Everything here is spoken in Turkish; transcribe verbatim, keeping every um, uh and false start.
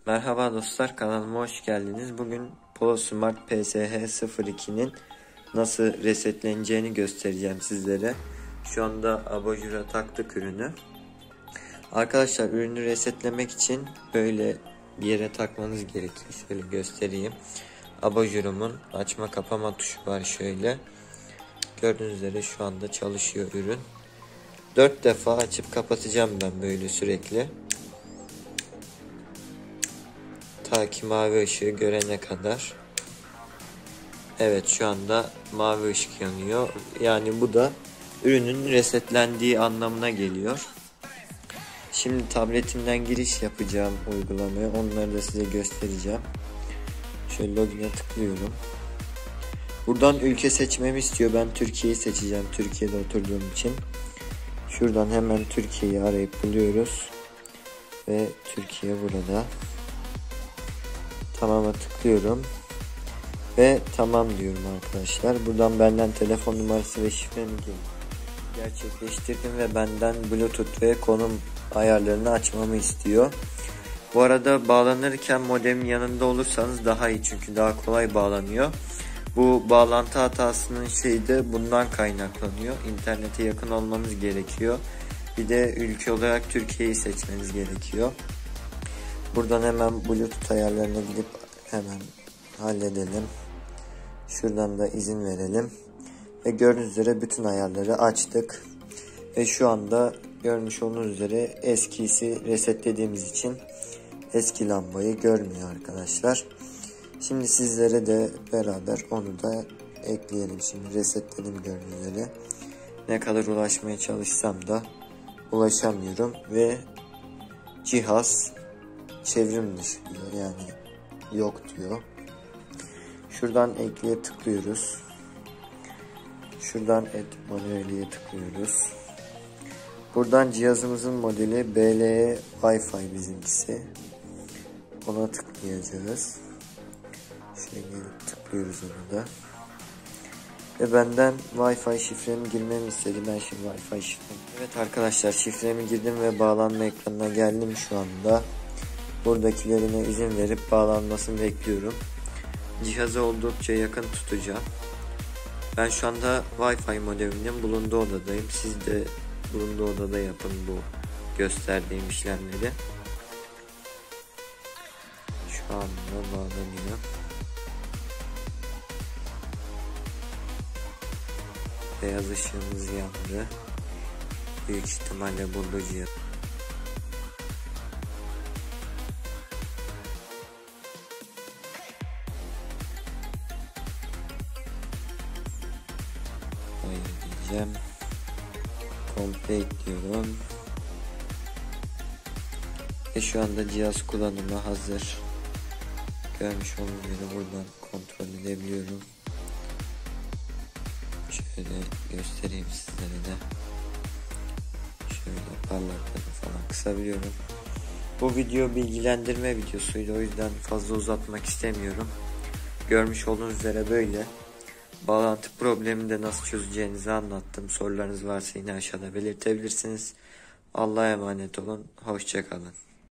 Merhaba dostlar, kanalıma hoş geldiniz. Bugün PoloSmart P S H sıfır iki'nin nasıl resetleneceğini göstereceğim sizlere. Şu anda abajura taktık ürünü. Arkadaşlar, ürünü resetlemek için böyle bir yere takmanız gerekiyor. Şöyle göstereyim. Abajurumun açma kapama tuşu var şöyle. Gördüğünüz üzere şu anda çalışıyor ürün. dört defa açıp kapatacağım ben böyle sürekli. Ta ki mavi ışığı görene kadar. Evet, şu anda mavi ışık yanıyor. Yani bu da ürünün resetlendiği anlamına geliyor. Şimdi tabletimden giriş yapacağım uygulamaya. Onları da size göstereceğim. Şöyle login'e tıklıyorum. Buradan ülke seçmemi istiyor. Ben Türkiye'yi seçeceğim. Türkiye'de oturduğum için. Şuradan hemen Türkiye'yi arayıp buluyoruz. Ve Türkiye burada. Tamam'a tıklıyorum. Ve tamam diyorum arkadaşlar. Buradan benden telefon numarası ve şifremi gerçekleştirdim ve benden Bluetooth ve konum ayarlarını açmamı istiyor. Bu arada bağlanırken modemin yanında olursanız daha iyi, çünkü daha kolay bağlanıyor. Bu bağlantı hatasının şeyi de bundan kaynaklanıyor. İnternete yakın olmanız gerekiyor. Bir de ülke olarak Türkiye'yi seçmeniz gerekiyor. Buradan hemen Bluetooth ayarlarına gidip hemen halledelim. Şuradan da izin verelim. Ve gördüğünüz üzere bütün ayarları açtık. Ve şu anda görmüş olduğunuz üzere eskisi resetlediğimiz için eski lambayı görmüyor arkadaşlar. Şimdi sizlere de beraber onu da ekleyelim. Şimdi resetledim gördüğünüz üzere. Ne kadar ulaşmaya çalışsam da ulaşamıyorum ve cihaz çevrim dışı diyor, yani yok diyor. Şuradan ekleye tıklıyoruz. Şuradan et manueliye tıklıyoruz. Buradan cihazımızın modeli B L E Wi-Fi bizimkisi. Ona tıklayacağız. Şöyle gelip tıklıyoruz onu da. Ve benden Wi-Fi şifremi girmemi istedi. Ben şimdi Wi-Fi şifremi. Evet arkadaşlar, şifremi girdim ve bağlanma ekranına geldim şu anda. Buradakilerine izin verip bağlanmasını bekliyorum. Cihazı oldukça yakın tutacağım. Ben şu anda Wi-Fi modeminin bulunduğu odadayım. Siz de bulunduğu odada yapın bu gösterdiğim işlemleri. Şu anda bağlanıyor. Beyaz ışığımız yandı. Büyük ihtimalle burada cihaz. Hayır diyeceğim. Complete diyorum. Ve şu anda cihaz kullanıma hazır. Görmüş olduğunuz gibi buradan kontrol edebiliyorum. Şöyle göstereyim sizlere de. Şöyle parlaklığını falan kısabiliyorum. Bu video bilgilendirme videosuydu, o yüzden fazla uzatmak istemiyorum. Görmüş olduğunuz üzere böyle. Bağlantı problemini de nasıl çözeceğinizi anlattım. Sorularınız varsa yine aşağıda belirtebilirsiniz. Allah'a emanet olun. Hoşça kalın.